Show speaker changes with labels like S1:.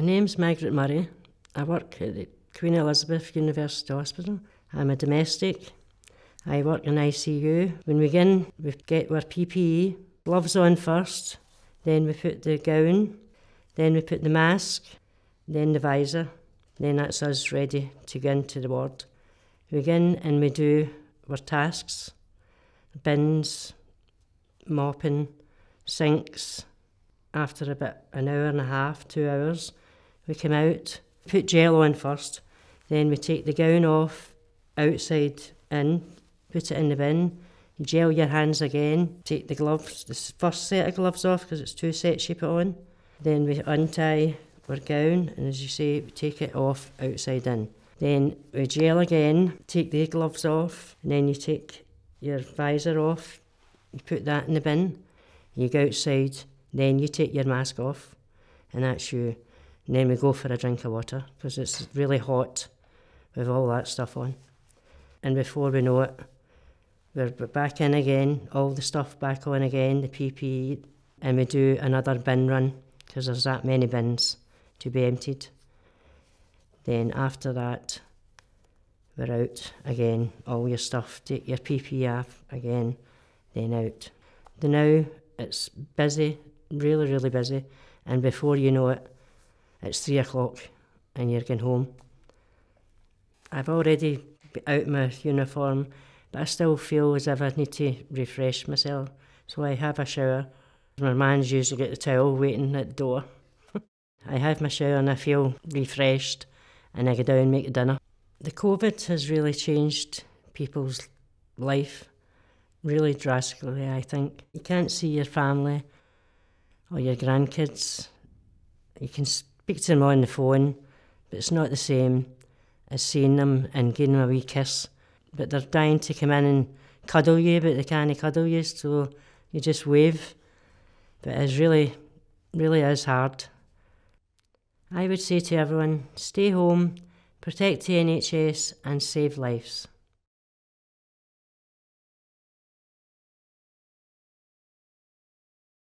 S1: name's Margaret Murray. I work at the Queen Elizabeth University Hospital. I'm a domestic. I work in ICU. When we get our PPE, gloves on first, then we put the gown, then we put the mask, then the visor, then that's us ready to go into the ward. We go in and we do our tasks, bins, mopping, sinks. After about an hour and a half, 2 hours, we come out, put gel on first, then we take the gown off, outside in, put it in the bin, gel your hands again, take the gloves, the first set of gloves off because it's 2 sets you put on. Then we untie our gown and as you say, we take it off outside in. Then we gel again, take the gloves off, and then you take your visor off, you put that in the bin, you go outside, then you take your mask off and that's you. And then we go for a drink of water because it's really hot with all that stuff on. And before we know it, we're back in again, all the stuff back on again, the PPE, and we do another bin run because there's that many bins to be emptied. Then after that, we're out again, all your stuff, take your PPE off again, then out. Now it's busy, really, really busy, and before you know it, it's 3 o'clock and you're going home. I've already out my uniform, but I still feel as if I need to refresh myself. So I have a shower. My man's usually got the towel waiting at the door. I have my shower and I feel refreshed and I go down and make dinner. The COVID has really changed people's life, really drastically, I think. You can't see your family or your grandkids. You can speak to them on the phone, but it's not the same as seeing them and giving them a wee kiss. But they're dying to come in and cuddle you, but they can't cuddle you, so you just wave. But it's really, really is hard. I would say to everyone, stay home, protect the NHS and save lives.